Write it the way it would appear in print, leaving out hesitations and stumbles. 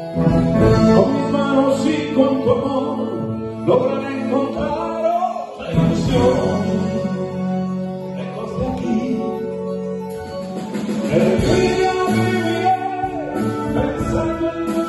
Con mis manos y con tu amor lograré encontrar otra ilusión. Lejos de aquí, el día viviré pensando en